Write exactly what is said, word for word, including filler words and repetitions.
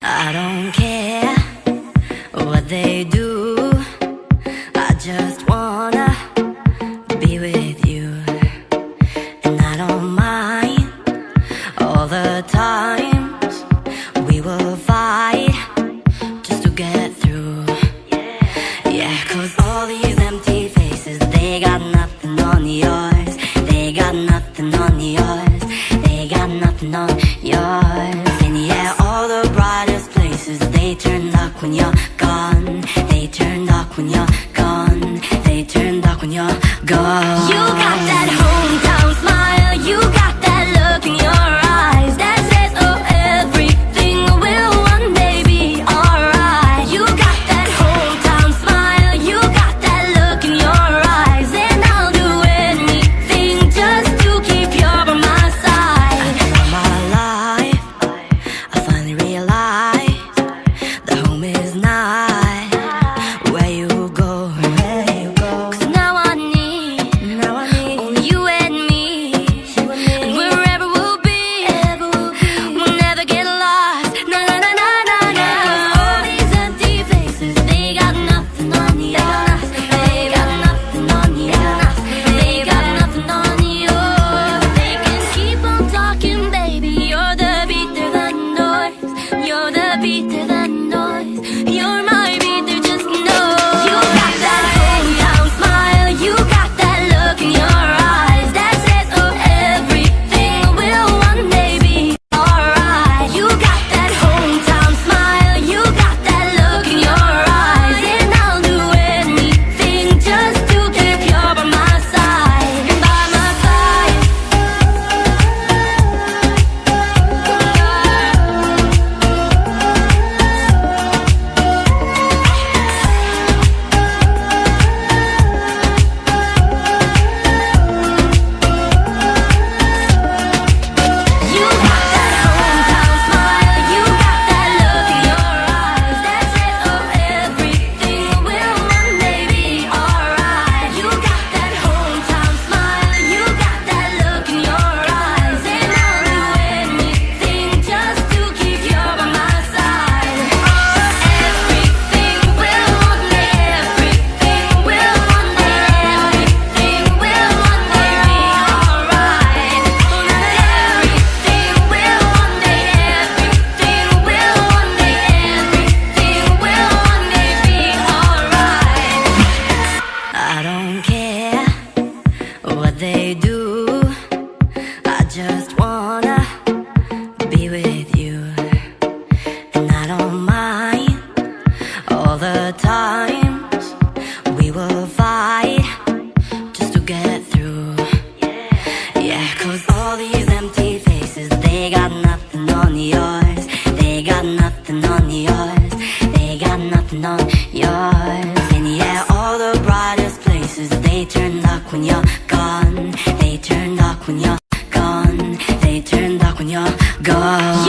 I don't care what they do, I just wanna be with you. And I don't mind all the times we will fight just to get through. Yeah, cause all these empty faces, they got nothing on yours. They got nothing on yours. They got nothing on yours. And yeah, all the brightest places, they turn dark when you're gone. They turn dark when you're gone. They turn dark when you're gone. You got that hometown smile. You got that look in your eyes that says, oh, everything will one day be alright. You got that hometown smile. You got that look in your eyes, and I'll do anything just to keep you by my side. All my life, I finally realized that home is not where you go. Cause now I need, now I need only you and me. And wherever we'll be, we'll never get lost. Na na na na na na. All these empty faces, they got nothing on you. They got nothing on you. They got nothing on you. They can keep on talking, baby. You're the beat to the noise. You're the beat to the noise. You're my beat, they just know. You got that hometown smile. You got that look in your eyes that says, oh, everything will one day be alright. You got that hometown smile. You got that look in your eyes, and I'll do anything just to keep you by my side. By my side. You got that hometown smile. You got that look in your eyes that says, oh, everything will one day be alright. You got that hometown smile. You got that look in your eyes, and I'll do anything just to keep you by my side. Everything will one day, everything will one day, everything will one day be alright. Everything will one day, everything will one day, everything will one day be alright. I don't care what they do, I just wanna be with you. And I don't mind all the times we will fight just to get through. Yeah, cause all these empty faces, they got nothing on yours. They got nothing on yours. They got nothing on yours. And yeah, all the brightest places, they turn dark when you're gone. They turn dark when you're gone. They turn dark when you're gone.